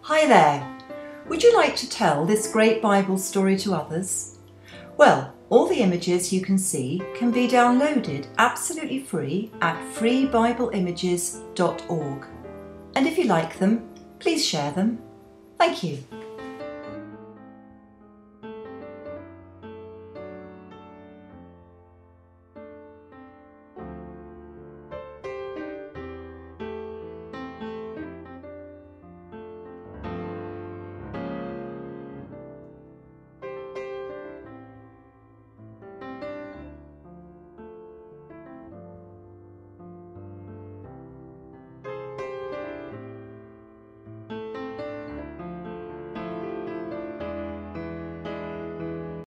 Hi there! Would you like to tell this great Bible story to others? Well, all the images you can see can be downloaded absolutely free at FreeBibleimages.org. And if you like them, please share them. Thank you.